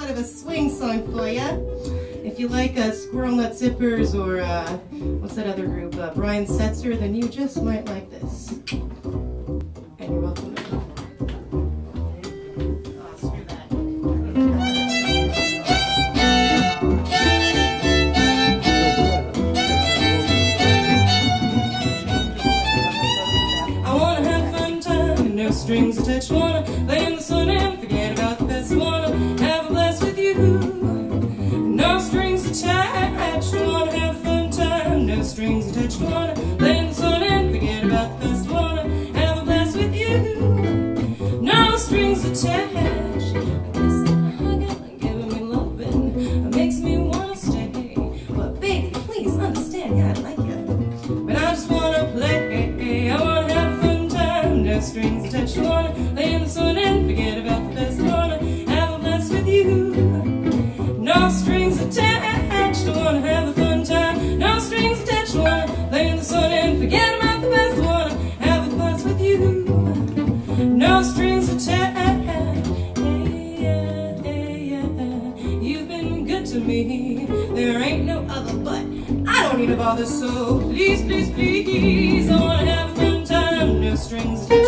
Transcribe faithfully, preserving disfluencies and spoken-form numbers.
of a swing song for you. If you like uh, Squirrel Nut Zippers or uh, what's that other group, uh, Brian Setzer, then you just might like this. And you're welcome to go. Oh, screw that. I wanna have a fun time, no strings attached. Wanna lay in the sun and forget about the past. Wanna have a blast with you, no strings attached. Wanna have a fun time, no strings attached. Wanna lay in the sun and forget about the past. Wanna have a blast with you, no strings attached. I guess I'm hugging and giving me loving, it makes me wanna stay. But baby, please understand, yeah, I like you, but I just wanna play. I wanna have a fun time, no strings attached. Wanna lay in the sun and forget about the past. Wanna have a blast with you, no strings attached. I wanna have a fun time, no strings attached. Wanna lay in the sun and forget about the past. Wanna have a blast with you, no strings attached. Hey, yeah, hey, yeah. You've been good to me, there ain't no other, but I don't need to bother. So please, please, please, I wanna have a fun time, no strings attached.